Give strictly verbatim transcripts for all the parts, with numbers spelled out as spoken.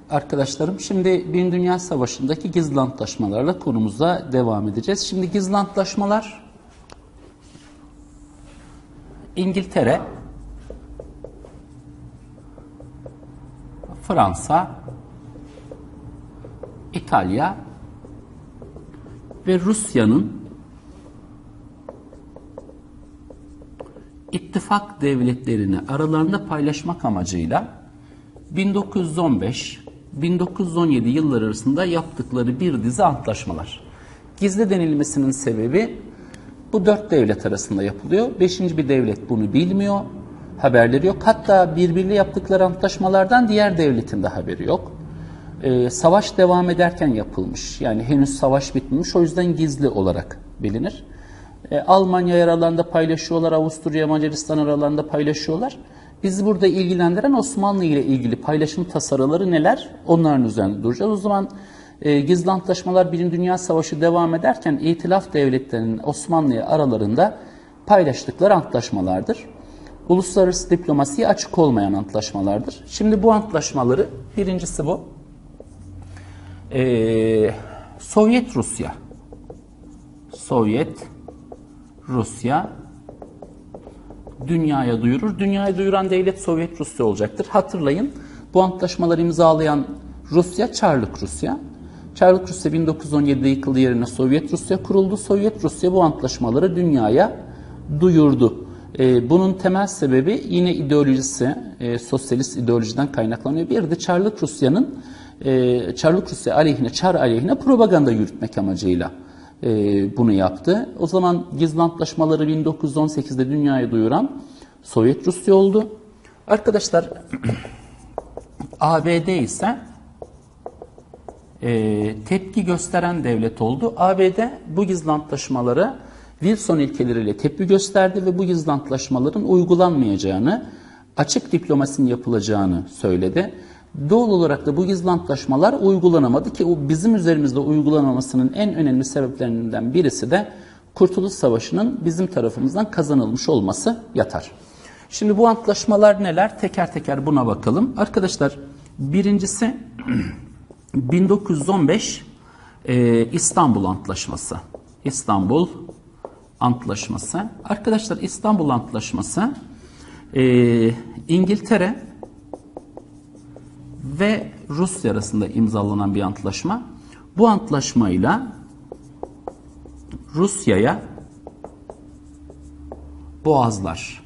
arkadaşlarım. Şimdi Birinci Dünya Savaşı'ndaki gizli antlaşmalarla konumuza devam edeceğiz. Şimdi gizli antlaşmalar İngiltere, Fransa, İtalya ve Rusya'nın ittifak devletlerini aralarında paylaşmak amacıyla bin dokuz yüz on beş bin dokuz yüz on yedi yılları arasında yaptıkları bir dizi antlaşmalar. Gizli denilmesinin sebebi bu dört devlet arasında yapılıyor. Beşinci bir devlet bunu bilmiyor, haberleri yok. Hatta birbiriyle yaptıkları antlaşmalardan diğer devletin de haberi yok. Ee, savaş devam ederken yapılmış. Yani henüz savaş bitmemiş. O yüzden gizli olarak bilinir. Ee, Almanya aralarında paylaşıyorlar, Avusturya, Macaristan aralarında paylaşıyorlar. Bizi burada ilgilendiren Osmanlı ile ilgili paylaşım tasarıları neler? Onların üzerinde duracağız. O zaman e, gizli antlaşmalar Birinci Dünya Savaşı devam ederken İtilaf devletlerinin Osmanlı'ya aralarında paylaştıkları antlaşmalardır. Uluslararası diplomasiye açık olmayan antlaşmalardır. Şimdi bu antlaşmaları, birincisi bu. Ee, Sovyet Rusya. Sovyet Rusya dünyaya duyurur. Dünyaya duyuran devlet Sovyet Rusya olacaktır. Hatırlayın, bu antlaşmaları imzalayan Rusya, Çarlık Rusya. Çarlık Rusya bin dokuz yüz on yedide yıkıldı, yerine Sovyet Rusya kuruldu. Sovyet Rusya bu antlaşmaları dünyaya duyurdu. Ee, bunun temel sebebi yine ideolojisi, e, sosyalist ideolojiden kaynaklanıyor. Bir de Çarlık Rusya'nın e, Çarlık Rusya aleyhine, Çar aleyhine propaganda yürütmek amacıyla e, bunu yaptı. O zaman gizli antlaşmaları bin dokuz yüz on sekizde dünyaya duyuran Sovyet Rusya oldu. Arkadaşlar A B D ise e, tepki gösteren devlet oldu. A B D bu gizli antlaşmalara Wilson ilkeleriyle tepki gösterdi ve bu gizli antlaşmaların uygulanmayacağını, açık diplomasinin yapılacağını söyledi. Doğal olarak da bu gizli antlaşmalar uygulanamadı ki o bizim üzerimizde uygulanamamasının en önemli sebeplerinden birisi de Kurtuluş Savaşı'nın bizim tarafımızdan kazanılmış olması yatar. Şimdi bu antlaşmalar neler? Teker teker buna bakalım. Arkadaşlar birincisi bin dokuz yüz on beş e, İstanbul Antlaşması. İstanbul Antlaşması. Arkadaşlar İstanbul Antlaşması e, İngiltere ve Rusya arasında imzalanan bir antlaşma. Bu antlaşmayla Rusya'ya Boğazlar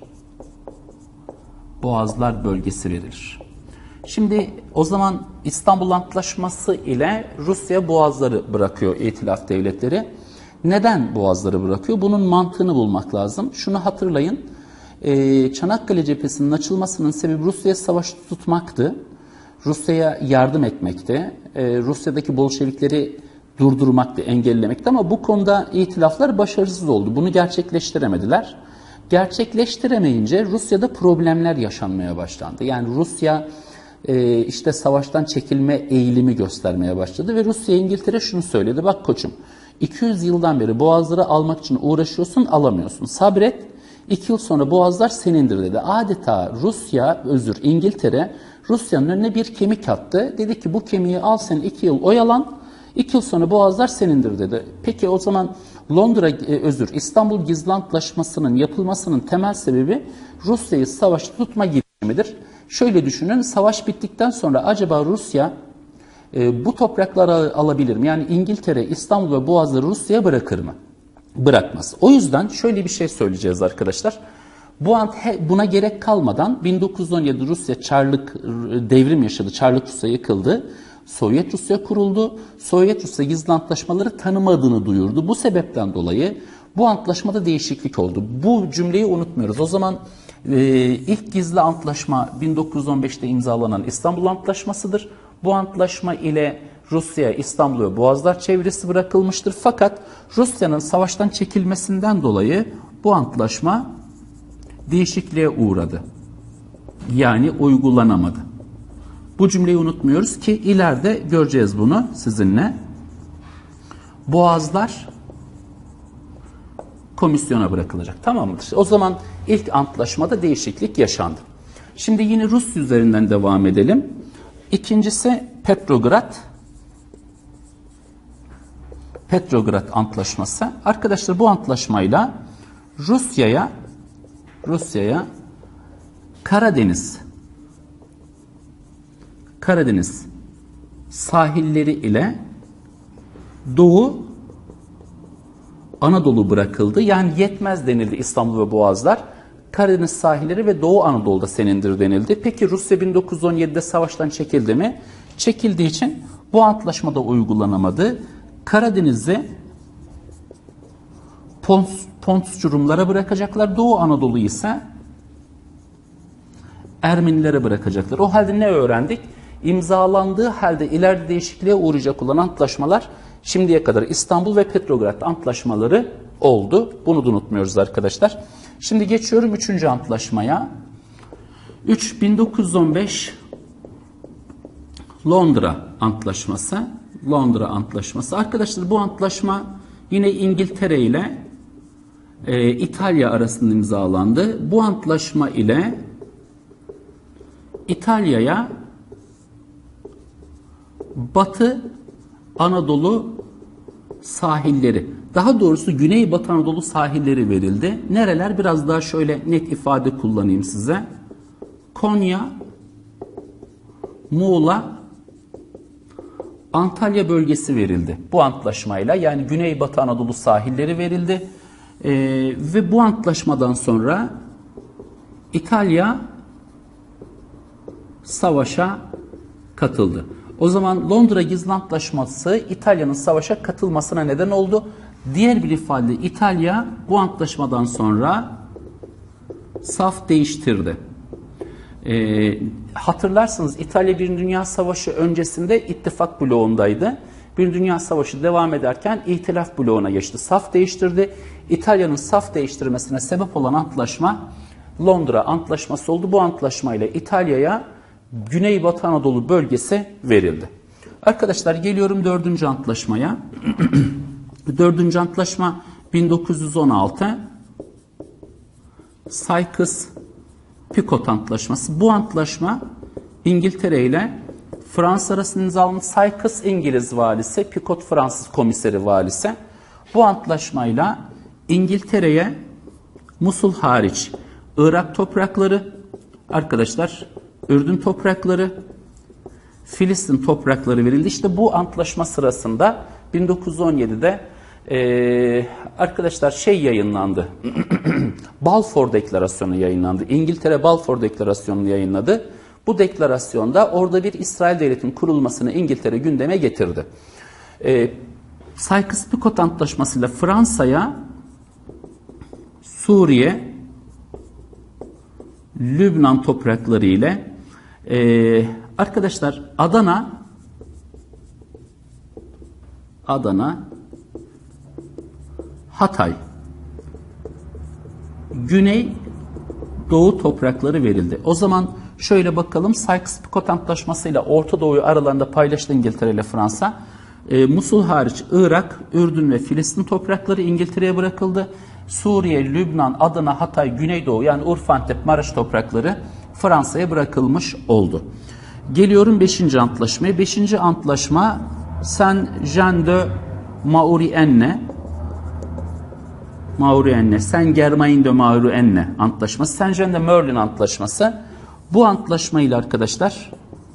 Boğazlar bölgesi verilir. Şimdi o zaman İstanbul Antlaşması ile Rusya Boğazları bırakıyor İtilaf devletleri. Neden Boğazları bırakıyor? Bunun mantığını bulmak lazım. Şunu hatırlayın. Ee, Çanakkale cephesinin açılmasının sebebi Rusya'ya savaş tutmaktı. Rusya'ya yardım etmekti. Ee, Rusya'daki Bolşevikleri durdurmaktı, engellemekti. Ama bu konuda itilaflar başarısız oldu. Bunu gerçekleştiremediler. Gerçekleştiremeyince Rusya'da problemler yaşanmaya başlandı. Yani Rusya e, işte savaştan çekilme eğilimi göstermeye başladı. Ve Rusya İngiltere şunu söyledi. Bak koçum, iki yüz yıldan beri boğazları almak için uğraşıyorsun, alamıyorsun. Sabret, iki yıl sonra boğazlar senindir dedi. Adeta Rusya, özür İngiltere, Rusya'nın önüne bir kemik attı. Dedi ki bu kemiği al sen iki yıl oyalan, iki yıl sonra boğazlar senindir dedi. Peki o zaman Londra, e, özür İstanbul Gizli Antlaşması'nın yapılmasının temel sebebi Rusya'yı savaşta tutma girişimidir. Şöyle düşünün, savaş bittikten sonra acaba Rusya e, bu toprakları alabilir mi? Yani İngiltere, İstanbul ve Boğazları Rusya'ya bırakır mı? Bırakmaz. O yüzden şöyle bir şey söyleyeceğiz arkadaşlar. Bu an buna gerek kalmadan bin dokuz yüz on yedi Rusya Çarlık devrim yaşadı. Çarlık Rusya yıkıldı. Sovyet Rusya kuruldu. Sovyet Rusya gizli antlaşmaları tanımadığını duyurdu. Bu sebepten dolayı bu antlaşmada değişiklik oldu. Bu cümleyi unutmuyoruz. O zaman e, ilk gizli antlaşma bin dokuz yüz on beşte imzalanan İstanbul Antlaşması'dır. Bu antlaşma ile Rusya, İstanbul ve Boğazlar çevresi bırakılmıştır. Fakat Rusya'nın savaştan çekilmesinden dolayı bu antlaşma değişikliğe uğradı. Yani uygulanamadı. Bu cümleyi unutmuyoruz ki ileride göreceğiz bunu sizinle. Boğazlar komisyona bırakılacak. Tamam mıdır? O zaman ilk antlaşmada değişiklik yaşandı. Şimdi yine Rus üzerinden devam edelim. İkincisi Petrograd. Petrograd Antlaşması. Arkadaşlar bu antlaşmayla Rusya'ya Rusya'ya Karadeniz Karadeniz sahilleri ile Doğu Anadolu bırakıldı. Yani yetmez denildi İstanbul ve Boğazlar. Karadeniz sahilleri ve Doğu Anadolu'da senindir denildi. Peki Rusya bin dokuz yüz on yedide savaştan çekildi mi? Çekildiği için bu antlaşmada uygulanamadı. Karadeniz'i Pons, Pontusçu Rumlara bırakacaklar. Doğu Anadolu ise Ermenilere bırakacaklar. O halde ne öğrendik? İmzalandığı halde ileride değişikliğe uğrayacak olan antlaşmalar şimdiye kadar İstanbul ve Petrograd antlaşmaları oldu. Bunu da unutmuyoruz arkadaşlar. Şimdi geçiyorum üçüncü antlaşmaya. üç bin dokuz yüz on beş Londra Antlaşması. Londra Antlaşması. Arkadaşlar bu antlaşma yine İngiltere ile e, İtalya arasında imzalandı. Bu antlaşma ile İtalya'ya Batı Anadolu sahilleri, daha doğrusu Güneybatı Anadolu sahilleri verildi. Nereler? Biraz daha şöyle net ifade kullanayım size. Konya, Muğla, Antalya bölgesi verildi. Bu antlaşmayla yani Güneybatı Anadolu sahilleri verildi. Ee, ve bu antlaşmadan sonra İtalya savaşa katıldı. O zaman Londra Gizli Antlaşması İtalya'nın savaşa katılmasına neden oldu. Diğer bir ifadeyle İtalya bu antlaşmadan sonra saf değiştirdi. Ee, hatırlarsınız İtalya Birinci Dünya Savaşı öncesinde ittifak bloğundaydı. Birinci Dünya Savaşı devam ederken İtilaf bloğuna geçti. Saf değiştirdi. İtalya'nın saf değiştirmesine sebep olan antlaşma Londra Antlaşması oldu. Bu antlaşmayla İtalya'ya Güneybatı Anadolu bölgesi verildi. Arkadaşlar geliyorum dördüncü antlaşmaya. Dördüncü antlaşma bin dokuz yüz on altı Sykes-Picot Antlaşması. Bu antlaşma İngiltere ile Fransa arasında imzalandı. Sykes İngiliz valisi, Picot Fransız komiseri valisi. Bu antlaşmayla İngiltere'ye Musul hariç Irak toprakları, arkadaşlar Ürdün toprakları, Filistin toprakları verildi. İşte bu antlaşma sırasında bin dokuz yüz on yedide e, arkadaşlar şey yayınlandı. Balfour Deklarasyonu yayınlandı. İngiltere Balfour Deklarasyonu'nu yayınladı. Bu deklarasyonda orada bir İsrail devletinin kurulmasını İngiltere gündeme getirdi. E, Sykes-Picot Antlaşması'yla Fransa'ya Suriye, Lübnan toprakları ile Ee, arkadaşlar Adana Adana Hatay Güney Doğu toprakları verildi. O zaman şöyle bakalım, Sykes-Picot Antlaşması ile Orta Doğu'yu aralarında paylaştı İngiltere ile Fransa. Ee, Musul hariç Irak, Ürdün ve Filistin toprakları İngiltere'ye bırakıldı. Suriye, Lübnan, Adana, Hatay, Güneydoğu yani Urfa, Antep, Maraş toprakları Fransa'ya bırakılmış oldu. Geliyorum beşinci antlaşmaya. beşinci antlaşma Saint-Jean de Maurienne Maurienne Saint-Germain de Maurienne Antlaşması. Saint-Jean de Merlin Antlaşması. Bu antlaşmayla arkadaşlar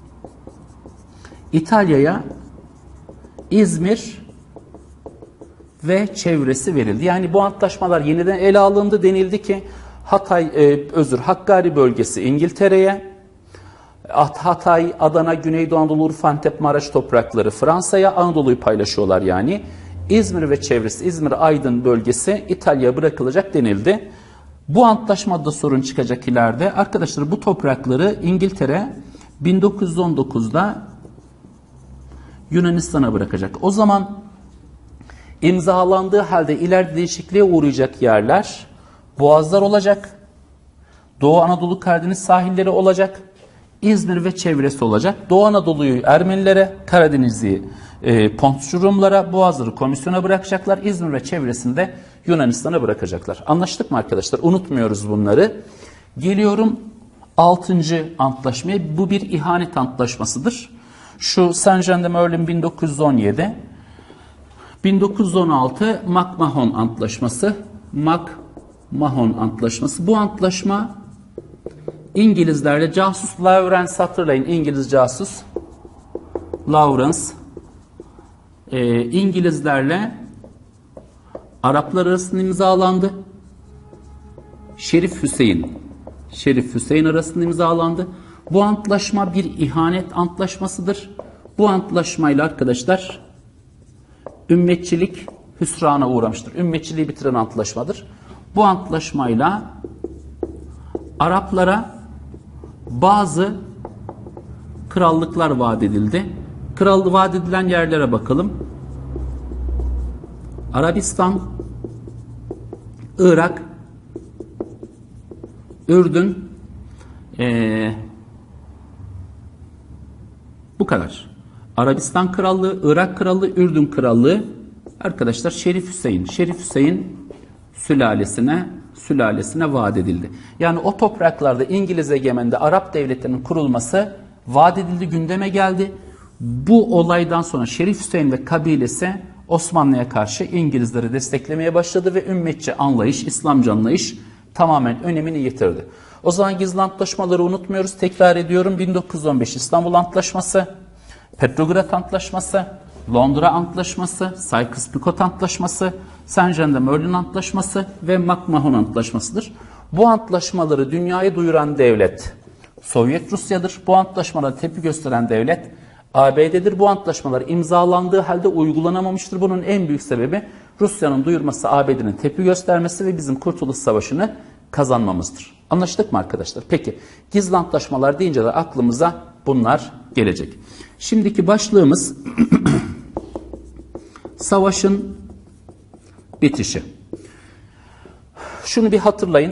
İtalya'ya İzmir ve çevresi verildi. Yani bu antlaşmalar yeniden ele alındı, denildi ki Hatay, e, özür Hakkari bölgesi İngiltere'ye, Hatay, Adana, Güneydoğu Anadolu, Urfa, Antep, Maraş toprakları Fransa'ya, Anadolu'yu paylaşıyorlar yani. İzmir ve çevresi, İzmir, Aydın bölgesi İtalya'ya bırakılacak denildi. Bu antlaşmada sorun çıkacak ileride. Arkadaşlar bu toprakları İngiltere bin dokuz yüz on dokuzda Yunanistan'a bırakacak. O zaman imzalandığı halde ileride değişikliğe uğrayacak yerler Boğazlar olacak, Doğu Anadolu Karadeniz sahilleri olacak, İzmir ve çevresi olacak. Doğu Anadolu'yu Ermenilere, Karadeniz'i e, Pontusçu Rumlara, Boğazları komisyona bırakacaklar. İzmir ve çevresinde Yunanistan'a bırakacaklar. Anlaştık mı arkadaşlar? Unutmuyoruz bunları. Geliyorum altıncı antlaşma. Bu bir ihanet antlaşmasıdır. Şu Saint-Germain-en-Merlin bin dokuz yüz on yedi. bin dokuz yüz on altı McMahon Antlaşması. McMahon Antlaşması. Bu antlaşma İngilizlerle casus Lawrence, hatırlayın, İngiliz casus Lawrence e, İngilizlerle Araplar arasında imzalandı. Şerif Hüseyin Şerif Hüseyin arasında imzalandı. Bu antlaşma bir ihanet antlaşmasıdır. Bu antlaşmayla arkadaşlar ümmetçilik hüsrana uğramıştır. Ümmetçiliği bitiren antlaşmadır. Bu antlaşmayla Araplara bazı krallıklar vaat edildi. Krallığı vaat edilen yerlere bakalım. Arabistan, Irak, Ürdün, ee, bu kadar. Arabistan Krallığı, Irak Krallığı, Ürdün Krallığı. Arkadaşlar Şerif Hüseyin, Şerif Hüseyin sülalesine sülalesine vaat edildi. Yani o topraklarda İngiliz egemende Arap devletlerinin kurulması vaat edildi, gündeme geldi. Bu olaydan sonra Şerif Hüseyin ve kabilesi Osmanlı'ya karşı İngilizleri desteklemeye başladı ve ümmetçi anlayış, İslamcı anlayış tamamen önemini yitirdi. O zaman gizli antlaşmaları unutmuyoruz. Tekrar ediyorum. bin dokuz yüz on beş İstanbul Antlaşması, Petrograd Antlaşması, Londra Antlaşması, Sykes-Picot Antlaşması, Saint-Germain-en-Merlin Antlaşması ve McMahon Antlaşması'dır. Bu antlaşmaları dünyaya duyuran devlet Sovyet Rusya'dır. Bu antlaşmalara tepki gösteren devlet A B D'dir. Bu antlaşmalar imzalandığı halde uygulanamamıştır. Bunun en büyük sebebi Rusya'nın duyurması, A B D'nin tepki göstermesi ve bizim Kurtuluş Savaşı'nı kazanmamızdır. Anlaştık mı arkadaşlar? Peki gizli antlaşmalar deyince de aklımıza bunlar gelecek. Şimdiki başlığımız savaşın bitişi. Şunu bir hatırlayın.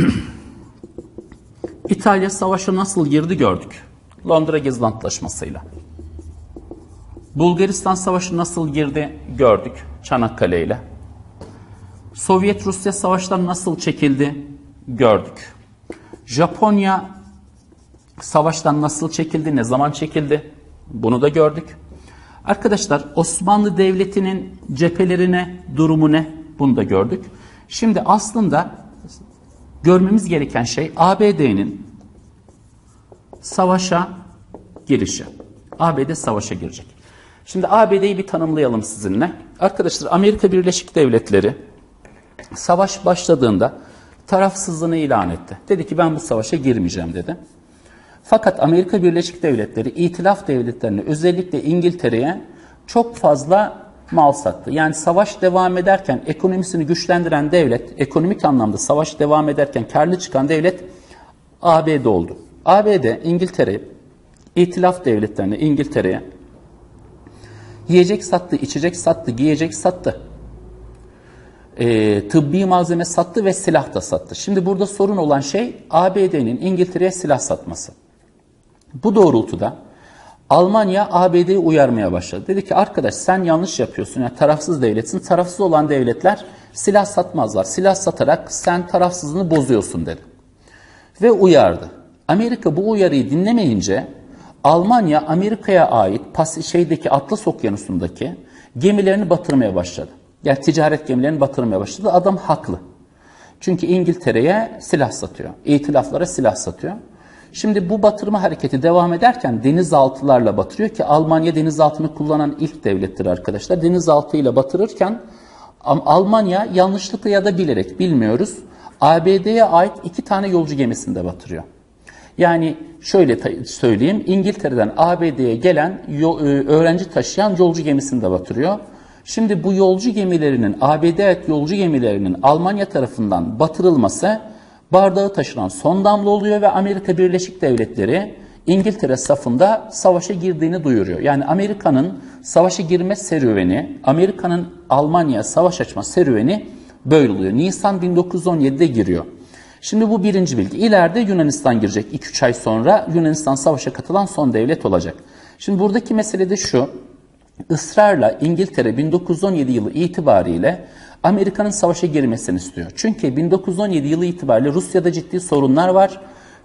İtalya savaşa nasıl girdi gördük. Londra Gizli Antlaşması'yla. Bulgaristan savaşı nasıl girdi gördük. Çanakkale ile. Sovyet Rusya savaştan nasıl çekildi gördük. Japonya savaştan nasıl çekildi, ne zaman çekildi bunu da gördük. Arkadaşlar Osmanlı Devleti'nin cephelerine durumu ne bunu da gördük. Şimdi aslında görmemiz gereken şey A B D'nin savaşa girişi. A B D savaşa girecek. Şimdi A B D'yi bir tanımlayalım sizinle. Arkadaşlar Amerika Birleşik Devletleri savaş başladığında tarafsızlığını ilan etti. Dedi ki ben bu savaşa girmeyeceğim dedi. Fakat Amerika Birleşik Devletleri İtilaf devletlerine, özellikle İngiltere'ye çok fazla mal sattı. Yani savaş devam ederken ekonomisini güçlendiren devlet, ekonomik anlamda savaş devam ederken karlı çıkan devlet A B D oldu. A B D, İngiltere, İtilaf devletlerine, İngiltere'ye yiyecek sattı, içecek sattı, giyecek sattı. E, tıbbi malzeme sattı ve silah da sattı. Şimdi burada sorun olan şey A B D'nin İngiltere'ye silah satması. Bu doğrultuda Almanya A B D'yi uyarmaya başladı. Dedi ki arkadaş sen yanlış yapıyorsun. Yani tarafsız devletsin. Tarafsız olan devletler silah satmazlar. Silah satarak sen tarafsızlığını bozuyorsun dedi. Ve uyardı. Amerika bu uyarıyı dinlemeyince Almanya Amerika'ya ait şeydeki Atlas Okyanusu'ndaki gemilerini batırmaya başladı. Yani ticaret gemilerini batırmaya başladı. Adam haklı. Çünkü İngiltere'ye silah satıyor. İtilaflara silah satıyor. Şimdi bu batırma hareketi devam ederken denizaltılarla batırıyor ki Almanya denizaltını kullanan ilk devlettir arkadaşlar. Denizaltıyla batırırken Almanya yanlışlıkla ya da bilerek bilmiyoruz A B D'ye ait iki tane yolcu gemisini de batırıyor. Yani şöyle söyleyeyim, İngiltere'den A B D'ye gelen öğrenci taşıyan yolcu gemisini de batırıyor. Şimdi bu yolcu gemilerinin, A B D'ye ait yolcu gemilerinin Almanya tarafından batırılması bardağı taşıran son damla oluyor ve Amerika Birleşik Devletleri İngiltere safında savaşa girdiğini duyuruyor. Yani Amerika'nın savaşa girme serüveni, Amerika'nın Almanya'ya savaş açma serüveni böyle oluyor. Nisan bin dokuz yüz on yedi'de giriyor. Şimdi bu birinci bilgi. İleride Yunanistan girecek. iki üç ay sonra Yunanistan savaşa katılan son devlet olacak. Şimdi buradaki mesele de şu. Israrla İngiltere bin dokuz yüz on yedi yılı itibariyle Amerika'nın savaşa girmesini istiyor. Çünkü bin dokuz yüz on yedi yılı itibariyle Rusya'da ciddi sorunlar var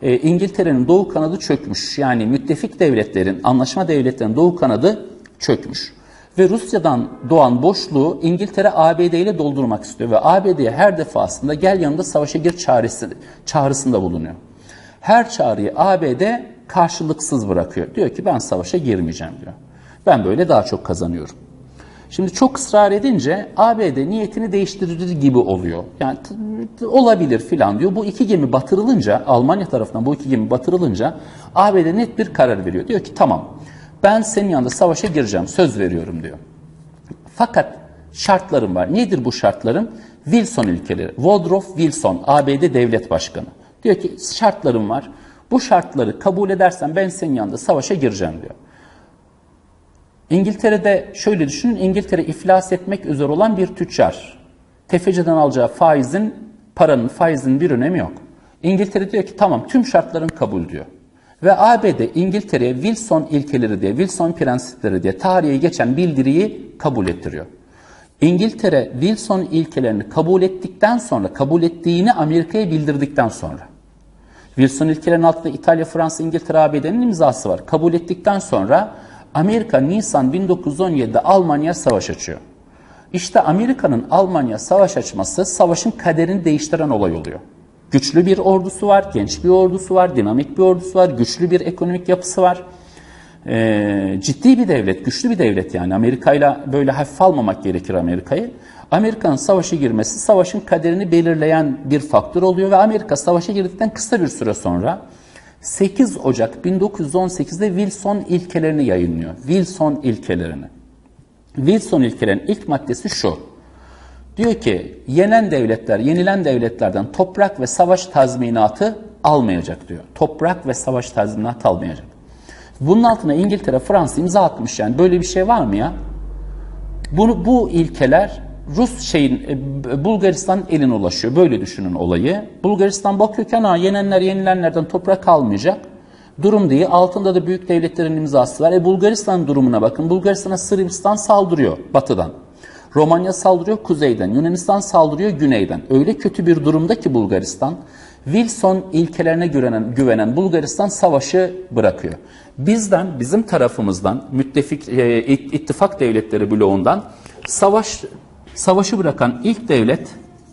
e, İngiltere'nin doğu kanadı çökmüş. Yani müttefik devletlerin, anlaşma devletlerinin doğu kanadı çökmüş. Ve Rusya'dan doğan boşluğu İngiltere A B D ile doldurmak istiyor. Ve A B D'ye her defasında gel yanında savaşa gir çağrısı, çağrısında bulunuyor. Her çağrıyı A B D karşılıksız bırakıyor. Diyor ki ben savaşa girmeyeceğim diyor. Ben böyle daha çok kazanıyorum. Şimdi çok ısrar edince A B D niyetini değiştirir gibi oluyor. Yani olabilir filan diyor. Bu iki gemi batırılınca, Almanya tarafından bu iki gemi batırılınca A B D net bir karar veriyor. Diyor ki tamam ben senin yanında savaşa gireceğim, söz veriyorum diyor. Fakat şartlarım var. Nedir bu şartlarım? Wilson ilkeleri. Woodrow Wilson, A B D Devlet Başkanı. Diyor ki şartlarım var. Bu şartları kabul edersen ben senin yanında savaşa gireceğim diyor. İngiltere'de şöyle düşünün, İngiltere iflas etmek üzere olan bir tüccar. Tefeciden alacağı faizin, paranın faizinin bir önemi yok. İngiltere diyor ki tamam tüm şartların kabul diyor. Ve A B D İngiltere'ye Wilson ilkeleri diye, Wilson prensipleri diye tarihe geçen bildiriyi kabul ettiriyor. İngiltere Wilson ilkelerini kabul ettikten sonra, kabul ettiğini Amerika'ya bildirdikten sonra, Wilson ilkelerinin altında İtalya, Fransa, İngiltere, A B D'nin imzası var. Kabul ettikten sonra Amerika Nisan bin dokuz yüz on yedi'de Almanya savaş açıyor. İşte Amerika'nın Almanya savaş açması savaşın kaderini değiştiren olay oluyor. Güçlü bir ordusu var, genç bir ordusu var, dinamik bir ordusu var, güçlü bir ekonomik yapısı var. Ee, ciddi bir devlet, güçlü bir devlet yani. Amerika'yla böyle hafife almamak gerekir Amerika'yı. Amerika'nın savaşa girmesi savaşın kaderini belirleyen bir faktör oluyor ve Amerika savaşa girdikten kısa bir süre sonra sekiz Ocak bin dokuz yüz on sekiz'de Wilson ilkelerini yayınlıyor. Wilson ilkelerini. Wilson ilkelerinin ilk maddesi şu. Diyor ki yenen devletler, yenilen devletlerden toprak ve savaş tazminatı almayacak diyor. Toprak ve savaş tazminatı almayacak. Bunun altına İngiltere, Fransa imza atmış yani. Böyle bir şey var mı ya? Bunu, bu ilkeler Rus şeyin, Bulgaristan eline ulaşıyor. Böyle düşünün olayı. Bulgaristan bakıyorken ha yenenler yenilenlerden toprak almayacak. Durum değil. Altında da büyük devletlerin imzası var. E Bulgaristan durumuna bakın. Bulgaristan'a Sırbistan saldırıyor batıdan. Romanya saldırıyor kuzeyden. Yunanistan saldırıyor güneyden. Öyle kötü bir durumda ki Bulgaristan. Wilson ilkelerine güvenen, güvenen Bulgaristan savaşı bırakıyor. Bizden, bizim tarafımızdan, müttefik e, ittifak devletleri bloğundan savaş savaşı bırakan ilk devlet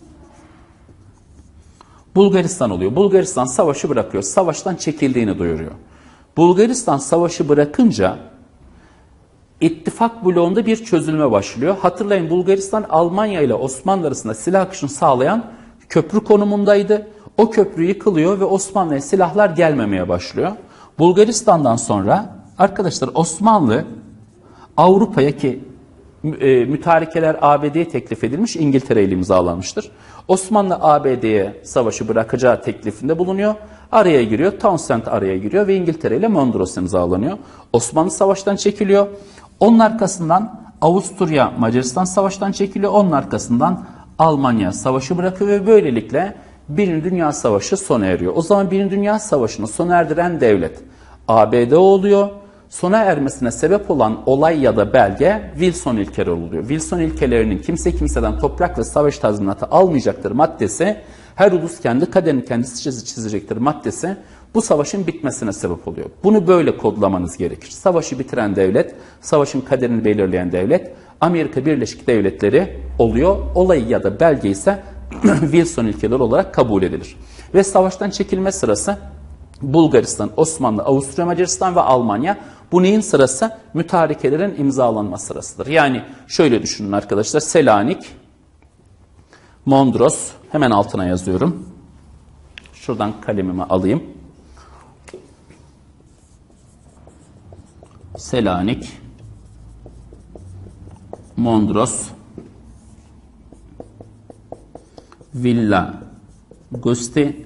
Bulgaristan oluyor. Bulgaristan savaşı bırakıyor. Savaştan çekildiğini duyuruyor. Bulgaristan savaşı bırakınca ittifak bloğunda bir çözülme başlıyor. Hatırlayın Bulgaristan Almanya ile Osmanlı arasında silah akışını sağlayan köprü konumundaydı. O köprü yıkılıyor ve Osmanlı'ya silahlar gelmemeye başlıyor. Bulgaristan'dan sonra arkadaşlar Osmanlı Avrupa'ya ki e, mütarekeler A B D'ye teklif edilmiş, İngiltere ile imzalanmıştır. Osmanlı A B D'ye savaşı bırakacağı teklifinde bulunuyor. Araya giriyor, Townshend araya giriyor ve İngiltere ile Mondros imzalanıyor. Osmanlı savaştan çekiliyor. Onun arkasından Avusturya, Macaristan savaştan çekiliyor. Onun arkasından Almanya savaşı bırakıyor ve böylelikle Birinci Dünya Savaşı sona eriyor. O zaman Birinci Dünya Savaşı'nı sona erdiren devlet A B D oluyor. Sona ermesine sebep olan olay ya da belge Wilson ilkeleri oluyor. Wilson ilkelerinin kimse kimseden toprak ve savaş tazminatı almayacaktır maddesi, her ulus kendi kaderini kendisi çizecektir maddesi bu savaşın bitmesine sebep oluyor. Bunu böyle kodlamanız gerekir. Savaşı bitiren devlet, savaşın kaderini belirleyen devlet Amerika Birleşik Devletleri oluyor. Olayı ya da belge ise Wilson ilkeleri olarak kabul edilir. Ve savaştan çekilme sırası Bulgaristan, Osmanlı, Avusturya, Macaristan ve Almanya. Bu neyin sırası? Mütarekelerin imzalanma sırasıdır. Yani şöyle düşünün arkadaşlar. Selanik, Mondros, hemen altına yazıyorum. Şuradan kalemimi alayım. Selanik, Mondros, Villa Gusti,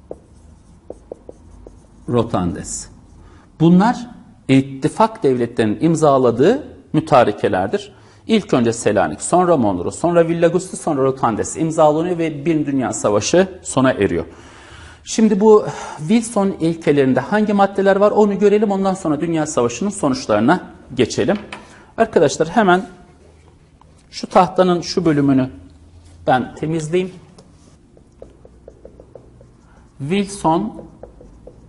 Rotandes. Bunlar ittifak devletlerinin imzaladığı mütarekelerdir. İlk önce Selanik, sonra Mondros, sonra Villa Gusti, sonra Rotandes imzalanıyor ve Birinci Dünya Savaşı sona eriyor. Şimdi bu Wilson ilkelerinde hangi maddeler var onu görelim. Ondan sonra Dünya Savaşı'nın sonuçlarına geçelim. Arkadaşlar hemen şu tahtanın şu bölümünü ben temizleyeyim. Wilson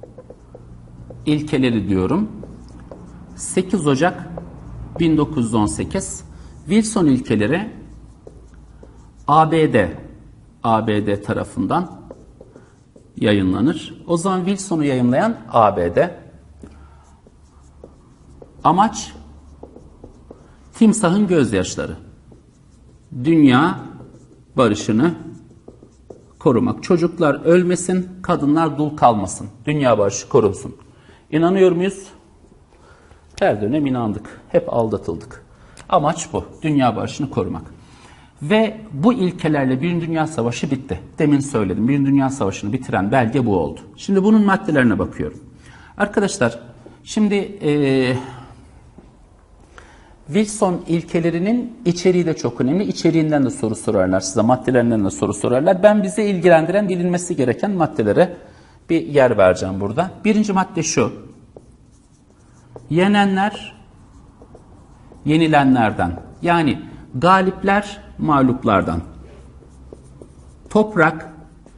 ilkeleri diyorum. sekiz Ocak bin dokuz yüz on sekiz. Wilson ilkeleri A B D A B D tarafından yayınlanır. O zaman Wilson'u yayınlayan A B D. Amaç timsahın gözyaşları. Dünya barışını korumak. Çocuklar ölmesin, kadınlar dul kalmasın. Dünya barışı korunsun. İnanıyor muyuz? Her dönem inandık. Hep aldatıldık. Amaç bu. Dünya barışını korumak. Ve bu ilkelerle Birinci Dünya Savaşı bitti. Demin söyledim. Birinci Dünya Savaşı'nı bitiren belge bu oldu. Şimdi bunun maddelerine bakıyorum. Arkadaşlar, şimdi e, Wilson ilkelerinin içeriği de çok önemli. İçeriğinden de soru sorarlar size. Maddelerinden de soru sorarlar. Ben bizi ilgilendiren, bilinmesi gereken maddelere bir yer vereceğim burada. Birinci madde şu. Yenenler yenilenlerden, yani galipler mağluplardan toprak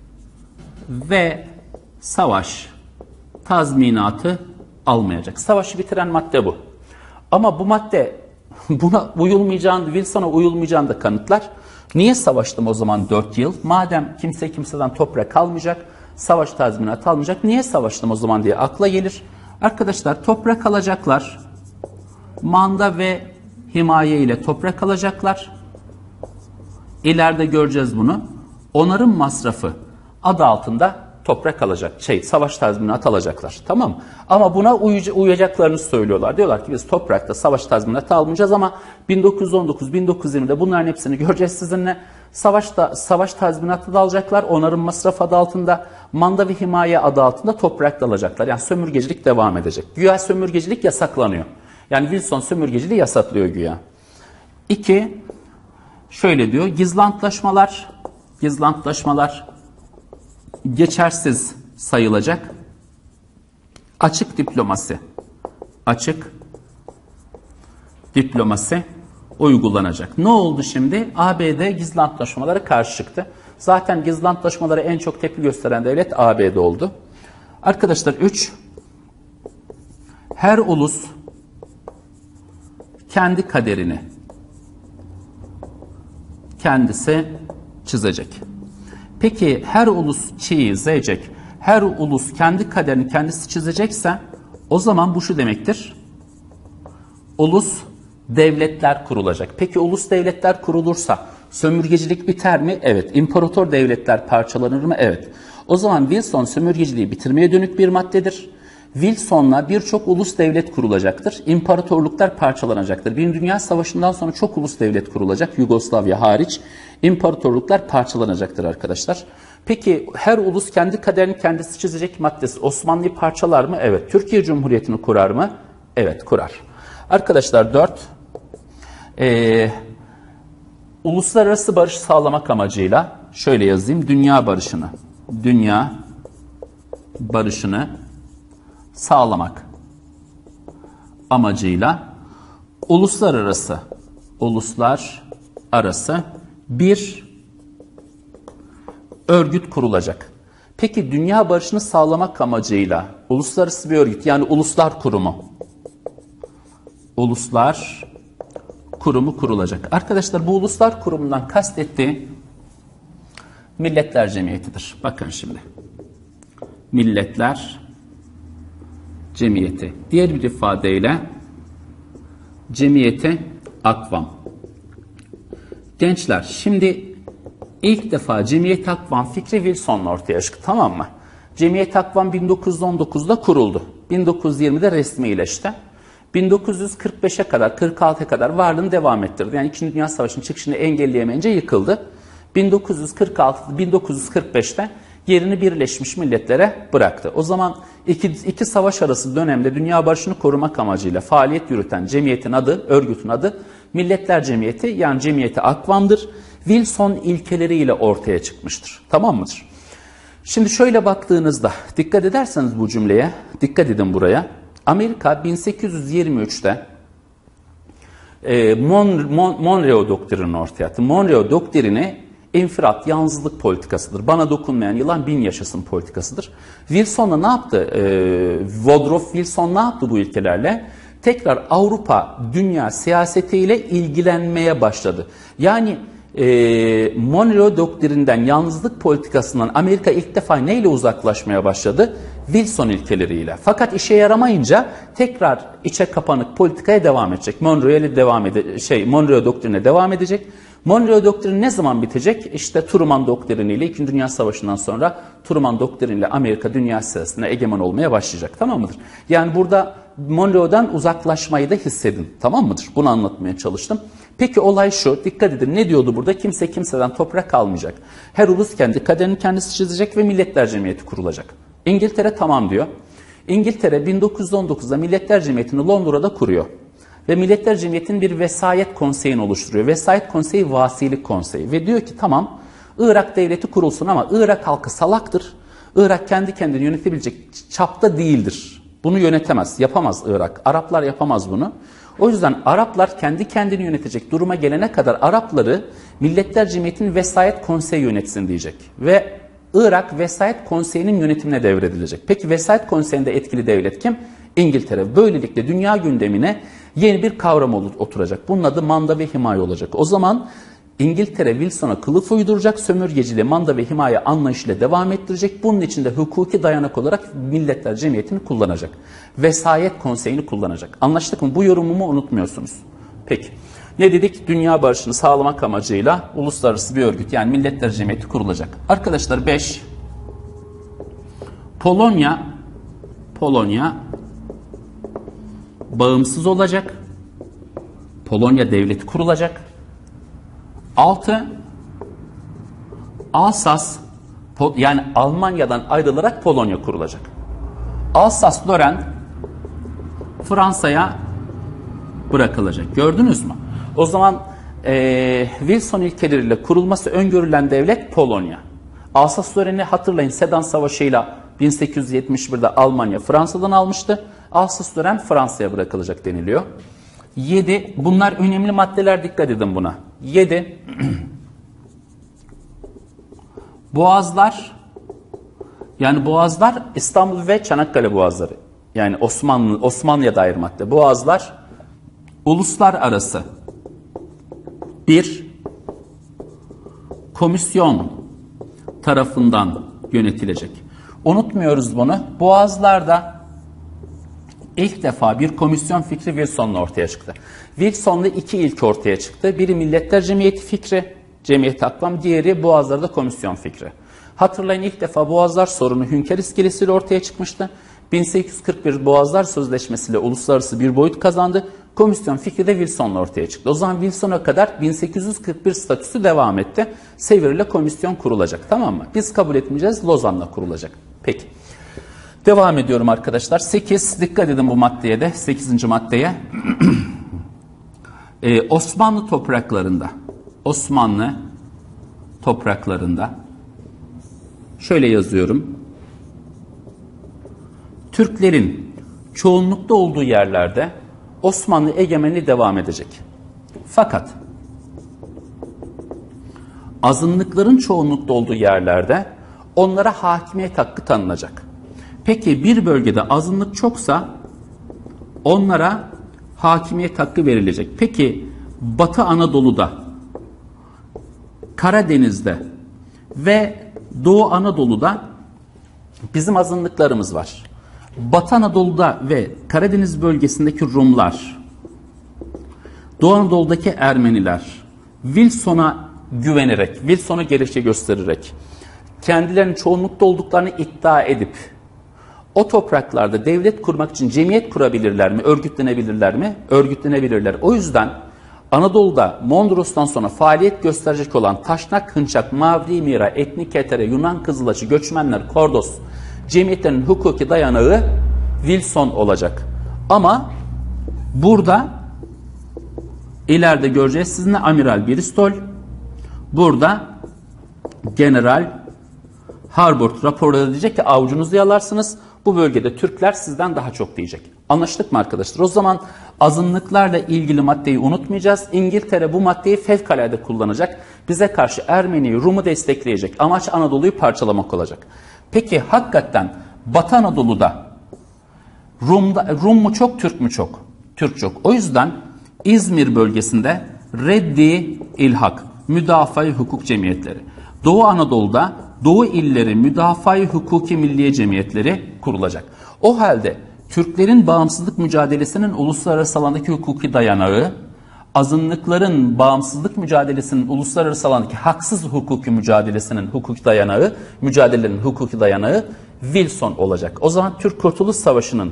ve savaş tazminatı almayacak. Savaşı bitiren madde bu. Ama bu madde buna uyulmayacağını, Wilson'a uyulmayacağını da kanıtlar. Niye savaştım o zaman dört yıl? Madem kimse kimseden toprak almayacak, savaş tazminatı almayacak, niye savaştım o zaman diye akla gelir. Arkadaşlar, toprak alacaklar. Manda ve himaye ile toprak alacaklar. İleride göreceğiz bunu. Onarım masrafı adı altında toprak alacak, şey, savaş tazminatı alacaklar. Tamam mı? Ama buna uy- uyacaklarını söylüyorlar. Diyorlar ki biz toprakta savaş tazminatı almayacağız ama bin dokuz yüz on dokuz bin dokuz yüz yirmide bunların hepsini göreceğiz sizinle. Savaşta savaş tazminatı da alacaklar. Onarım masrafı adı altında, manda ve himaye adı altında toprak da alacaklar. Yani sömürgecilik devam edecek. Güya sömürgecilik yasaklanıyor. Yani Wilson sömürgeciliği yasaklıyor güya. İki, şöyle diyor. Gizli antlaşmalar, gizli antlaşmalar geçersiz sayılacak. Açık diplomasi, açık diplomasi uygulanacak. Ne oldu şimdi? A B D gizli antlaşmalara karşı çıktı. Zaten gizli antlaşmalara en çok tepki gösteren devlet A B D oldu. Arkadaşlar, üç, her ulus kendi kaderini kendisi çizecek. Peki her ulus çizecek, her ulus kendi kaderini kendisi çizecekse o zaman bu şu demektir. Ulus devletler kurulacak. Peki ulus devletler kurulursa sömürgecilik biter mi? Evet. İmparator devletler parçalanır mı? Evet. O zaman Wilson sömürgeciliği bitirmeye dönük bir maddedir. Wilson'la birçok ulus devlet kurulacaktır. İmparatorluklar parçalanacaktır. Birinci Dünya Savaşı'ndan sonra çok ulus devlet kurulacak. Yugoslavya hariç. İmparatorluklar parçalanacaktır arkadaşlar. Peki her ulus kendi kaderini kendisi çizecek maddesi Osmanlı'yı parçalar mı? Evet. Türkiye Cumhuriyeti'ni kurar mı? Evet, kurar. Arkadaşlar, dört. Ee, uluslararası barış sağlamak amacıyla şöyle yazayım. Dünya barışını. Dünya barışını sağlamak amacıyla uluslararası uluslar arası bir örgüt kurulacak. Peki dünya barışını sağlamak amacıyla uluslararası bir örgüt, yani Uluslar Kurumu Uluslar Kurumu kurulacak. Arkadaşlar, bu Uluslar Kurumu'ndan kastettiği Milletler Cemiyeti'dir. Bakın şimdi. Milletler Cemiyeti. Diğer bir ifadeyle Cemiyeti Akvam. Gençler, şimdi ilk defa Cemiyeti Akvam fikri Wilson'la ortaya çıktı, tamam mı? Cemiyeti Akvam bin dokuz yüz on dokuzda kuruldu. bin dokuz yüz yirmide resmileşti. bin dokuz yüz kırk beşe kadar, kırk altıya kadar varlığını devam ettirdi. Yani İkinci Dünya Savaşı'nın çıkışını engelleyemeyince yıkıldı. bin dokuz yüz kırk altı bin dokuz yüz kırk beşte yerini Birleşmiş Milletler'e bıraktı. O zaman iki, iki savaş arası dönemde dünya barışını korumak amacıyla faaliyet yürüten cemiyetin adı, örgütün adı Milletler Cemiyeti, yani Cemiyeti Akvam'dır. Wilson ilkeleriyle ortaya çıkmıştır. Tamam mıdır? Şimdi şöyle baktığınızda, dikkat ederseniz bu cümleye, dikkat edin buraya. Amerika bin sekiz yüz yirmi üçte e, Mon, Mon, Monroe doktrinini ortaya attı. Monroe doktrini İnfirat, yalnızlık politikasıdır. Bana dokunmayan yılan bin yaşasın politikasıdır. Wilson'la ne yaptı? Ee, Woodrow Wilson ne yaptı bu ilkelerle? Tekrar Avrupa dünya siyasetiyle ilgilenmeye başladı. Yani e, Monroe doktrininden, yalnızlık politikasından Amerika ilk defa neyle uzaklaşmaya başladı? Wilson ilkeleriyle. Fakat işe yaramayınca tekrar içe kapanık politikaya devam edecek. Monroe'ye devam ede şey Monroe doktrine devam edecek. Monroe doktrini ne zaman bitecek? İşte Truman doktriniyle İkinci Dünya Savaşı'ndan sonra Truman doktriniyle Amerika dünya siyasetine egemen olmaya başlayacak. Tamam mıdır? Yani burada Monroe'dan uzaklaşmayı da hissedin. Tamam mıdır? Bunu anlatmaya çalıştım. Peki olay şu. Dikkat edin. Ne diyordu burada? Kimse kimseden toprak almayacak. Her ulus kendi kaderini kendisi çizecek ve Milletler Cemiyeti kurulacak. İngiltere tamam diyor. İngiltere bin dokuz yüz on dokuzda Milletler Cemiyeti'ni Londra'da kuruyor. Ve Milletler Cemiyeti'nin bir vesayet konseyini oluşturuyor. Vesayet konseyi vasilik konseyi. Ve diyor ki tamam Irak devleti kurulsun ama Irak halkı salaktır. Irak kendi kendini yönetebilecek çapta değildir. Bunu yönetemez, yapamaz Irak. Araplar yapamaz bunu. O yüzden Araplar kendi kendini yönetecek duruma gelene kadar Arapları Milletler Cemiyeti'nin vesayet konseyi yönetsin diyecek. Ve Irak vesayet konseyinin yönetimine devredilecek. Peki vesayet konseyinde etkili devlet kim? İngiltere. Böylelikle dünya gündemine yeni bir kavram oturacak. Bunun adı manda ve himaye olacak. O zaman İngiltere Wilson'a kılıf uyduracak, sömürgeciliği manda ve himaye anlayışıyla devam ettirecek. Bunun için de hukuki dayanak olarak Milletler Cemiyeti'ni kullanacak. Vesayet konseyini kullanacak. Anlaştık mı? Bu yorumumu unutmuyorsunuz. Peki. Ne dedik? Dünya barışını sağlamak amacıyla uluslararası bir örgüt yani Milletler Cemiyeti kurulacak. Arkadaşlar beş. Polonya Polonya bağımsız olacak. Polonya devleti kurulacak. altı. Alsas yani Almanya'dan ayrılarak Polonya kurulacak. Alsas-Lorraine Fransa'ya bırakılacak. Gördünüz mü? O zaman e, Wilson ilkeleriyle kurulması öngörülen devlet Polonya. Alsas-Lorraine'i hatırlayın Sedan Savaşı'yla bin sekiz yüz yetmiş birde Almanya Fransa'dan almıştı. Alsas-Lorraine Fransa'ya bırakılacak deniliyor. yedi. Bunlar önemli maddeler, dikkat edin buna. yedi. Boğazlar yani boğazlar İstanbul ve Çanakkale boğazları. Yani Osmanlı Osmanlı'ya dair madde. Boğazlar uluslararası bir komisyon tarafından yönetilecek. Unutmuyoruz bunu. Boğazlarda ilk defa bir komisyon fikri Wilson'la ortaya çıktı. Wilson'la iki ilk ortaya çıktı. Biri Milletler Cemiyeti fikri, Cemiyet Akvam, diğeri Boğazlarda komisyon fikri. Hatırlayın ilk defa Boğazlar sorunu Hünkar iskelesiyle ortaya çıkmıştı. bin sekiz yüz kırk bir Boğazlar Sözleşmesi'yle uluslararası bir boyut kazandı. Komisyon fikri de Wilson'la ortaya çıktı. O zaman Wilson'a kadar bin sekiz yüz kırk bir statüsü devam etti. Sevr ile komisyon kurulacak, tamam mı? Biz kabul etmeyeceğiz, Lozan'la kurulacak. Peki. Devam ediyorum arkadaşlar. sekiz. Dikkat edin bu maddeye de. sekizinci maddeye. ee, Osmanlı topraklarında Osmanlı topraklarında şöyle yazıyorum. Türklerin çoğunlukta olduğu yerlerde Osmanlı egemenliği devam edecek. Fakat azınlıkların çoğunlukta olduğu yerlerde onlara hakimiyet hakkı tanınacak. Peki bir bölgede azınlık çoksa onlara hakimiyet hakkı verilecek. Peki Batı Anadolu'da, Karadeniz'de ve Doğu Anadolu'da bizim azınlıklarımız var. Batı Anadolu'da ve Karadeniz bölgesindeki Rumlar, Doğu Anadolu'daki Ermeniler Wilson'a güvenerek, Wilson'a gerekçe göstererek kendilerinin çoğunlukta olduklarını iddia edip o topraklarda devlet kurmak için cemiyet kurabilirler mi, örgütlenebilirler mi? Örgütlenebilirler. O yüzden Anadolu'da Mondros'tan sonra faaliyet gösterecek olan Taşnak, Hınçak, Mavri Mira, Etnik Etere, Yunan Kızılaçı, Göçmenler, Kordos cemiyetlerinin hukuki dayanağı Wilson olacak. Ama burada ileride göreceğiz sizinle Amiral Bristol, burada General Harbord raporları diyecek ki avucunuzu yalarsınız. Bu bölgede Türkler sizden daha çok diyecek. Anlaştık mı arkadaşlar? O zaman Azınlıklarla ilgili maddeyi unutmayacağız. İngiltere bu maddeyi fevkalade kullanacak. Bize karşı Ermeni'yi, Rum'u destekleyecek. Amaç Anadolu'yu parçalamak olacak. Peki hakikaten Batı Anadolu'da Rum'da, Rum mu çok, Türk mü çok? Türk çok. O yüzden İzmir bölgesinde reddi ilhak, müdafaa-i hukuk cemiyetleri. Doğu Anadolu'da Doğu illeri müdafaa-i hukuki milliye cemiyetleri kurulacak. O halde Türklerin bağımsızlık mücadelesinin uluslararası alandaki hukuki dayanağı, azınlıkların bağımsızlık mücadelesinin uluslararası alandaki haksız hukuki mücadelesinin hukuki dayanağı, mücadelenin hukuki dayanağı Wilson olacak. O zaman Türk Kurtuluş Savaşı'nın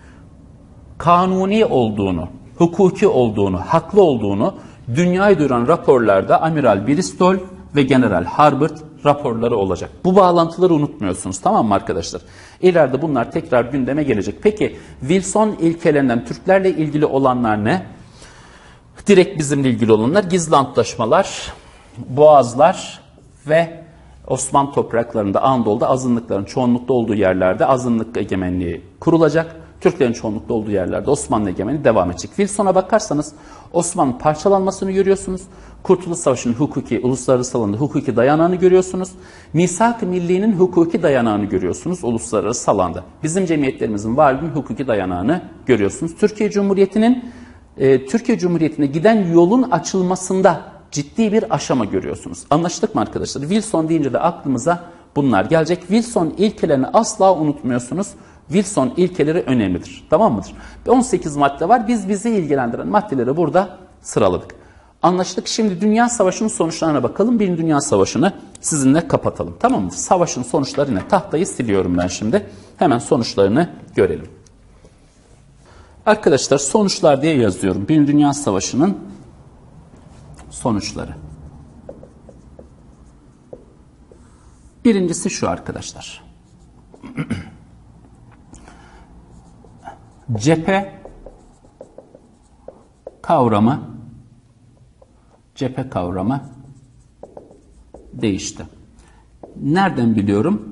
kanuni olduğunu, hukuki olduğunu, haklı olduğunu dünyayı duyuran raporlarda Amiral Bristol ve General Harbert raporları olacak. Bu bağlantıları unutmuyorsunuz, tamam mı arkadaşlar? İleride bunlar tekrar gündeme gelecek. Peki Wilson ilkelerinden Türklerle ilgili olanlar ne? Direkt bizimle ilgili olanlar gizli antlaşmalar, boğazlar ve Osmanlı topraklarında, Anadolu'da azınlıkların çoğunlukta olduğu yerlerde azınlık egemenliği kurulacak. Türklerin çoğunlukta olduğu yerlerde Osmanlı egemenliği devam edecek. Wilson'a bakarsanız Osmanlı parçalanmasını görüyorsunuz. Kurtuluş Savaşı'nın hukuki, uluslararası alanda hukuki dayanağını görüyorsunuz. Misak-ı Milli'nin hukuki dayanağını görüyorsunuz uluslararası alanda. Bizim cemiyetlerimizin varlığının hukuki dayanağını görüyorsunuz. Türkiye Cumhuriyeti'nin e, Türkiye Cumhuriyeti'ne giden yolun açılmasında ciddi bir aşama görüyorsunuz. Anlaştık mı arkadaşlar? Wilson deyince de aklımıza bunlar gelecek. Wilson ilkelerini asla unutmuyorsunuz. Wilson ilkeleri önemlidir. Tamam mıdır? on sekiz madde var. Biz bizi ilgilendiren maddeleri burada sıraladık. Anlaştık. Şimdi Dünya Savaşı'nın sonuçlarına bakalım. Birinci Dünya Savaşı'nı sizinle kapatalım. Tamam mı? Savaşın sonuçları ne? Tahtayı siliyorum ben şimdi. Hemen sonuçlarını görelim. Arkadaşlar sonuçlar diye yazıyorum. Birinci Dünya Savaşı'nın sonuçları. Birincisi şu arkadaşlar. Cephe kavramı cephe kavramı değişti. Nereden biliyorum?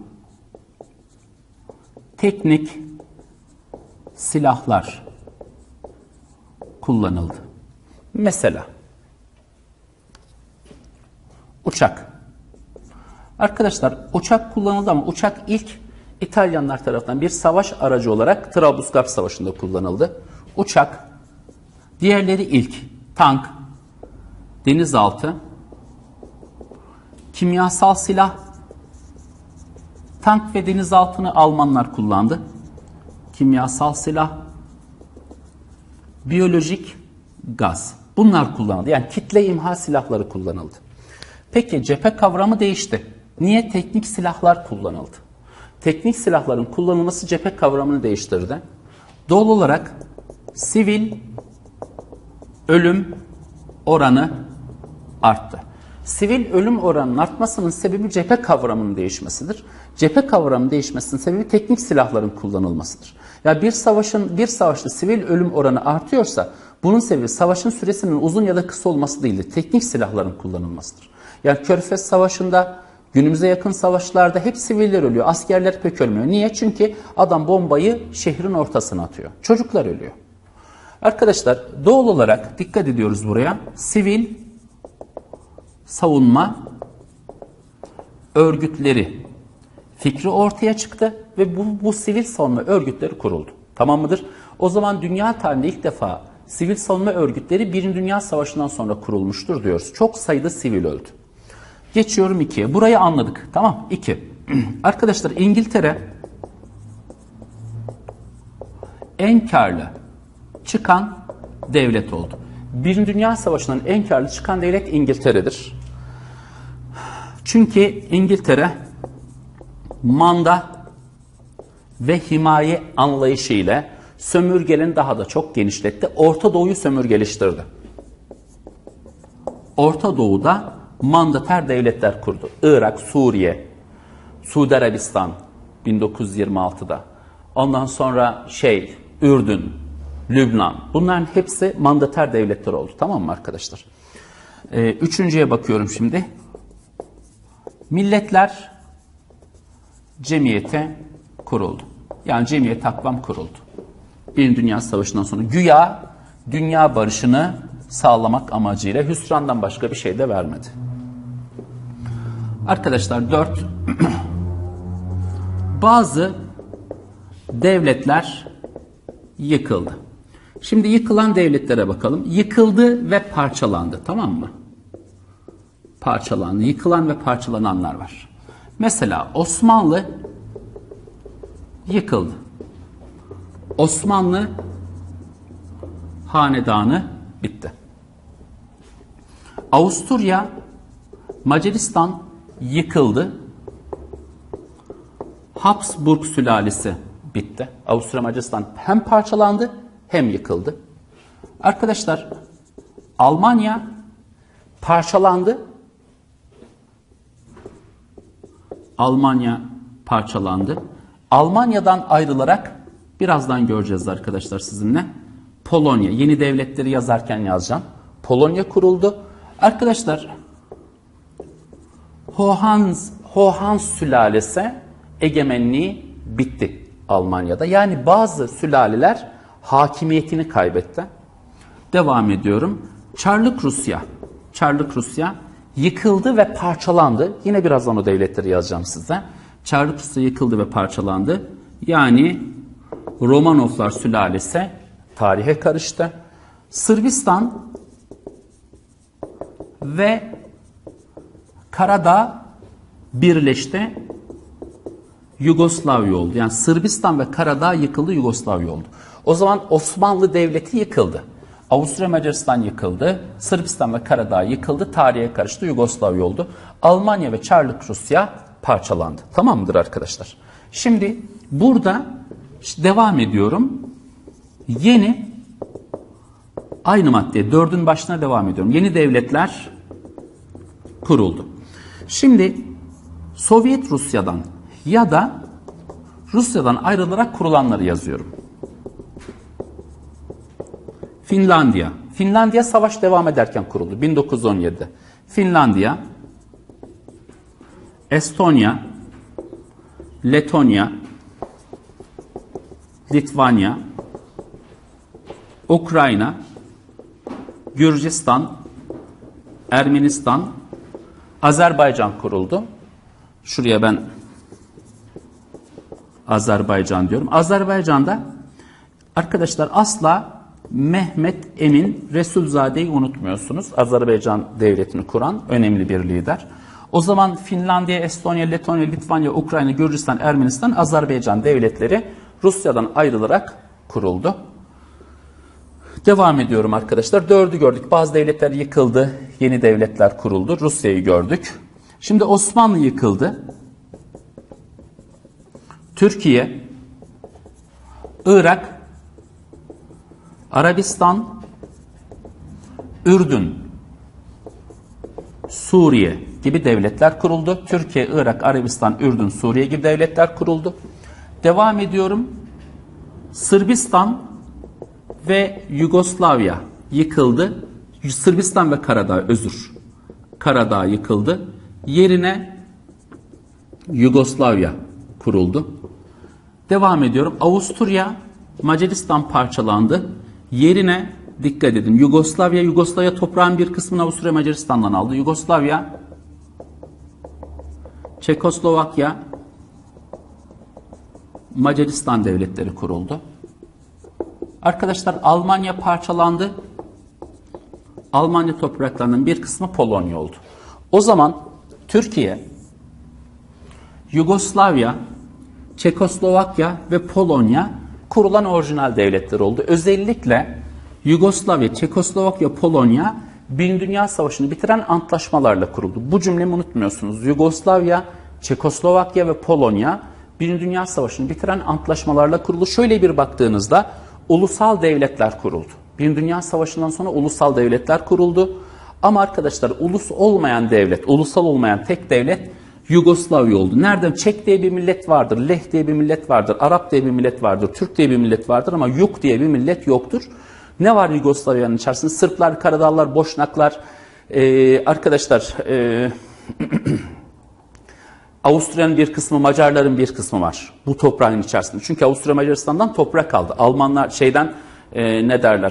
Teknik silahlar kullanıldı. Mesela uçak. Arkadaşlar uçak kullanıldı ama uçak ilk İtalyanlar tarafından bir savaş aracı olarak Trablusgarp Savaşı'nda kullanıldı. Uçak, diğerleri ilk tank, denizaltı, kimyasal silah, tank ve denizaltını Almanlar kullandı. Kimyasal silah, biyolojik gaz. Bunlar kullanıldı. Yani kitle imha silahları kullanıldı. Peki cephe kavramı değişti. Niye? Teknik silahlar kullanıldı. Teknik silahların kullanılması cephe kavramını değiştirdi. Doğal olarak sivil ölüm oranı arttı. Sivil ölüm oranının artmasının sebebi cephe kavramının değişmesidir. Cephe kavramının değişmesinin sebebi teknik silahların kullanılmasıdır. Ya bir savaşın bir savaşta sivil ölüm oranı artıyorsa bunun sebebi savaşın süresinin uzun ya da kısa olması değildir. Teknik silahların kullanılmasıdır. Yani Körfez Savaşı'nda, günümüze yakın savaşlarda hep siviller ölüyor. Askerler pek ölmüyor. Niye? Çünkü adam bombayı şehrin ortasına atıyor. Çocuklar ölüyor. Arkadaşlar doğal olarak dikkat ediyoruz buraya. Sivil savunma örgütleri fikri ortaya çıktı ve bu, bu sivil savunma örgütleri kuruldu. Tamam mıdır? O zaman dünya tarihinde ilk defa sivil savunma örgütleri Birinci Dünya Savaşı'ndan sonra kurulmuştur diyoruz. Çok sayıda sivil öldü. Geçiyorum ikiye. Burayı anladık. Tamam. iki. Arkadaşlar İngiltere en karlı çıkan devlet oldu. Birinci Dünya Savaşı'ndan en karlı çıkan devlet İngiltere'dir. Çünkü İngiltere manda ve himaye anlayışı ile sömürgelerini daha da çok genişletti. Orta Doğu'yu sömürgeleştirdi. Orta Doğu'da mandater devletler kurdu. Irak, Suriye, Suudi Arabistan bin dokuz yüz yirmi altıda. Ondan sonra şey, Ürdün, Lübnan. Bunların hepsi mandater devletler oldu. Tamam mı arkadaşlar? Ee, üçüncüye bakıyorum şimdi. Milletler Cemiyeti kuruldu. Yani Cemiyet Akvam kuruldu. Birinci Dünya Savaşı'ndan sonra güya dünya barışını sağlamak amacıyla hüsrandan başka bir şey de vermedi. Arkadaşlar dört. Bazı devletler yıkıldı. Şimdi yıkılan devletlere bakalım. Yıkıldı ve parçalandı, tamam mı? Parçalandı. Yıkılan ve parçalananlar var. Mesela Osmanlı yıkıldı. Osmanlı hanedanı bitti. Avusturya, Macaristan yıkıldı. Habsburg sülalesi bitti. Avusturya Macaristan hem parçalandı hem yıkıldı. Arkadaşlar Almanya parçalandı. Almanya parçalandı. Almanya'dan ayrılarak birazdan göreceğiz arkadaşlar sizinle. Polonya, yeni devletleri yazarken yazacağım. Polonya kuruldu. Arkadaşlar Hohans, Hohans sülalesi egemenliği bitti Almanya'da. Yani bazı sülaleler hakimiyetini kaybetti. Devam ediyorum. Çarlık Rusya. Çarlık Rusya yıkıldı ve parçalandı. Yine birazdan o devletleri yazacağım size. Çarlık Rusya yıkıldı ve parçalandı. Yani Romanovlar sülalesi tarihe karıştı. Sırbistan ve Karadağ birleşti. Yugoslavya oldu. Yani Sırbistan ve Karadağ yıkıldı, Yugoslavya oldu. O zaman Osmanlı Devleti yıkıldı. Avusturya Macaristan yıkıldı. Sırbistan ve Karadağ yıkıldı. Tarihe karıştı, Yugoslavya oldu. Almanya ve Çarlık Rusya parçalandı. Tamam mıdır arkadaşlar? Şimdi burada devam ediyorum. Yeni aynı madde dördün başına devam ediyorum. Yeni devletler kuruldu. Şimdi Sovyet Rusya'dan ya da Rusya'dan ayrılarak kurulanları yazıyorum. Finlandiya. Finlandiya savaş devam ederken kuruldu. bin dokuz yüz on yedi'de. Finlandiya, Estonya, Letonya, Litvanya, Ukrayna, Gürcistan, Ermenistan, Azerbaycan kuruldu. Şuraya ben Azerbaycan diyorum. Azerbaycan'da arkadaşlar asla Mehmet Emin Resulzade'yi unutmuyorsunuz. Azerbaycan devletini kuran önemli bir lider. O zaman Finlandiya, Estonya, Letonya, Litvanya, Ukrayna, Gürcistan, Ermenistan, Azerbaycan devletleri Rusya'dan ayrılarak kuruldu. Devam ediyorum arkadaşlar. Dördü gördük. Bazı devletler yıkıldı. Yeni devletler kuruldu. Rusya'yı gördük. Şimdi Osmanlı yıkıldı. Türkiye, Irak, Arabistan, Ürdün, Suriye gibi devletler kuruldu. Türkiye, Irak, Arabistan, Ürdün, Suriye gibi devletler kuruldu. Devam ediyorum. Sırbistan ve Yugoslavya yıkıldı. Sırbistan ve Karadağ, özür. Karadağ yıkıldı. Yerine Yugoslavya kuruldu. Devam ediyorum. Avusturya, Macaristan parçalandı. Yerine dikkat edin. Yugoslavya, Yugoslavya toprağın bir kısmını Avusturya Macaristan'dan aldı. Yugoslavya, Çekoslovakya, Macaristan devletleri kuruldu. Arkadaşlar Almanya parçalandı. Almanya topraklarının bir kısmı Polonya oldu. O zaman Türkiye, Yugoslavya, Çekoslovakya ve Polonya kurulan orijinal devletler oldu. Özellikle Yugoslavya, Çekoslovakya, Polonya Birinci Dünya Savaşı'nı bitiren antlaşmalarla kuruldu. Bu cümlemi unutmuyorsunuz. Yugoslavya, Çekoslovakya ve Polonya Birinci Dünya Savaşı'nı bitiren antlaşmalarla kuruldu. Şöyle bir baktığınızda ulusal devletler kuruldu. Birinci Dünya Savaşı'ndan sonra ulusal devletler kuruldu. Ama arkadaşlar ulus olmayan devlet, ulusal olmayan tek devlet Yugoslavya oldu. Nereden? Çek diye bir millet vardır, Leh diye bir millet vardır, Arap diye bir millet vardır, Türk diye bir millet vardır ama Yuk diye bir millet yoktur. Ne var Yugoslavya'nın içerisinde? Sırplar, Karadağlar, Boşnaklar, ee, arkadaşlar ee, Avusturya'nın bir kısmı, Macarların bir kısmı var bu toprağın içerisinde. Çünkü Avusturya Macaristan'dan toprak aldı. Almanlar şeyden ee, ne derler?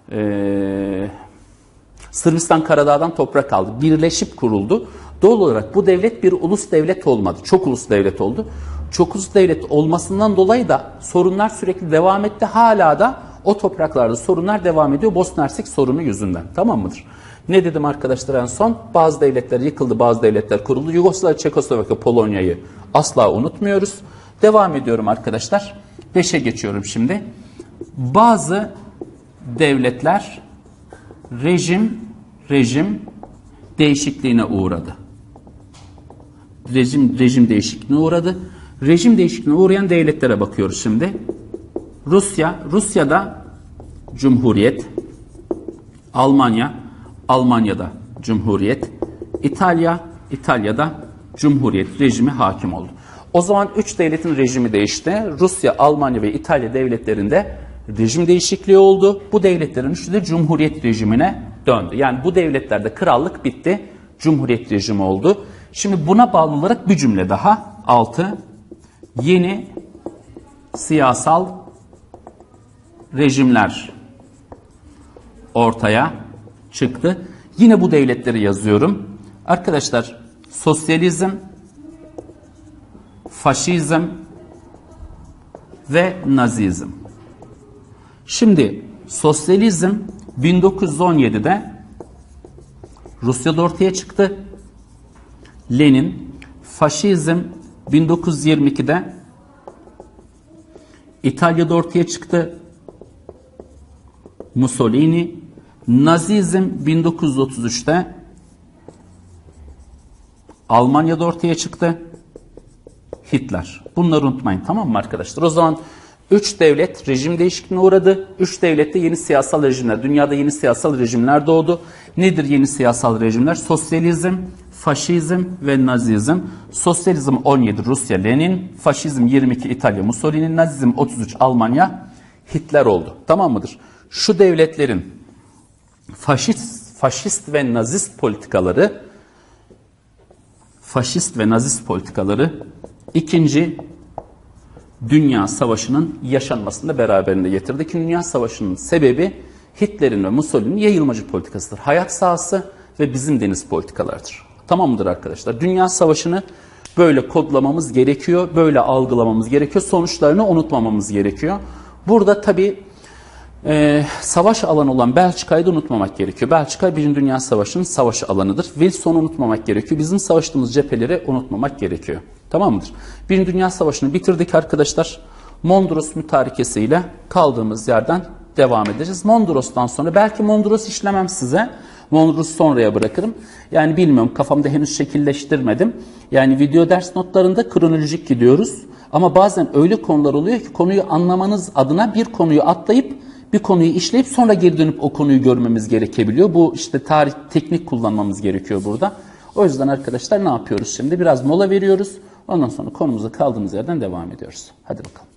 e, Sırbistan Karadağ'dan toprak aldı. Birleşip kuruldu. Doğal olarak bu devlet bir ulus devlet olmadı. Çok ulus devlet oldu. Çok ulus devlet olmasından dolayı da sorunlar sürekli devam etti. Hala da o topraklarda sorunlar devam ediyor. Bosna Hersek sorunu yüzünden. Tamam mıdır? Ne dedim arkadaşlar en son? Bazı devletler yıkıldı, bazı devletler kuruldu. Yugoslavya, Çekoslovakya, Polonya'yı asla unutmuyoruz. Devam ediyorum arkadaşlar. beşe geçiyorum şimdi. Bazı devletler rejim rejim değişikliğine uğradı. Rejim rejim değişikliğine uğradı. Rejim değişikliğine uğrayan devletlere bakıyoruz şimdi. Rusya, Rusya'da Cumhuriyet, Almanya, Almanya'da Cumhuriyet, İtalya, İtalya'da Cumhuriyet rejimi hakim oldu. O zaman üç devletin rejimi değişti. Rusya, Almanya ve İtalya devletlerinde rejim değişikliği oldu. Bu devletlerin üçü de Cumhuriyet rejimine döndü. Yani bu devletlerde krallık bitti, Cumhuriyet rejimi oldu. Şimdi buna bağlı olarak bir cümle daha. altı. Yeni siyasal rejimler ortaya çıktı. Yine bu devletleri yazıyorum. Arkadaşlar sosyalizm, faşizm ve nazizm. Şimdi sosyalizm bin dokuz yüz on yedi'de Rusya'da ortaya çıktı. Lenin, faşizm bin dokuz yüz yirmi iki'de İtalya'da ortaya çıktı. Mussolini, nazizm bin dokuz yüz otuz üç'te Almanya'da ortaya çıktı. Hitler. Bunları unutmayın, tamam mı arkadaşlar? O zaman üç devlet rejim değişikliğine uğradı. üç devlette yeni siyasal rejimler, dünyada yeni siyasal rejimler doğdu. Nedir yeni siyasal rejimler? Sosyalizm, faşizm ve nazizm. Sosyalizm on yedi Rusya, Lenin, faşizm yirmi iki İtalya, Mussolini, nazizm otuz üç Almanya, Hitler oldu. Tamam mıdır? Şu devletlerin faşist, faşist ve nazist politikaları faşist ve nazist politikaları İkinci Dünya Savaşı'nın yaşanmasını beraberinde getirdi. İkinci Dünya Savaşı'nın sebebi Hitler'in ve Mussolini'nin yayılmacı politikasıdır. Hayat sahası ve bizim deniz politikalardır. Tamam mıdır arkadaşlar? Dünya Savaşı'nı böyle kodlamamız gerekiyor, böyle algılamamız gerekiyor, sonuçlarını unutmamamız gerekiyor. Burada tabii e, savaş alanı olan Belçika'yı da unutmamak gerekiyor. Belçika Birinci Dünya Savaşı'nın savaş alanıdır. Wilson'u unutmamak gerekiyor. Bizim savaştığımız cepheleri unutmamak gerekiyor. Tamam mıdır? Birinci Dünya Savaşı'nı bitirdik arkadaşlar. Mondros mütarekesiyle kaldığımız yerden devam edeceğiz. Mondros'tan sonra belki Mondros işlemem size. Mondros'u sonraya bırakırım. Yani bilmiyorum, kafamda henüz şekilleştirmedim. Yani video ders notlarında kronolojik gidiyoruz. Ama bazen öyle konular oluyor ki konuyu anlamanız adına bir konuyu atlayıp bir konuyu işleyip sonra geri dönüp o konuyu görmemiz gerekebiliyor. Bu işte tarih teknik kullanmamız gerekiyor burada. O yüzden arkadaşlar ne yapıyoruz şimdi? Biraz mola veriyoruz. Ondan sonra konumuza kaldığımız yerden devam ediyoruz. Hadi bakalım.